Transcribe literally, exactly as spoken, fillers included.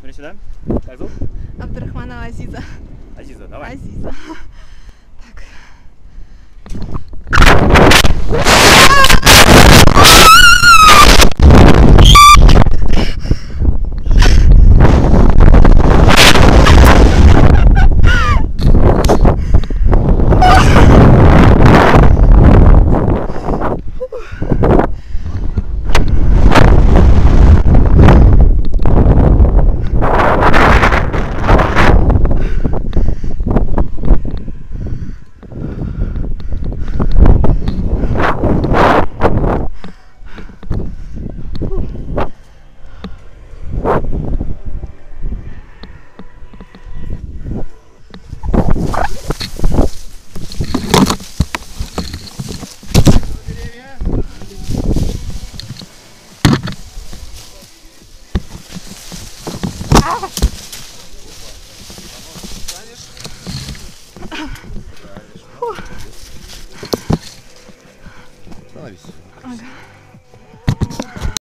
Смотри сюда. Как зовут? Абдурахманова Азиза. Азиза, давай. Азиза. Так. Становись. Ага.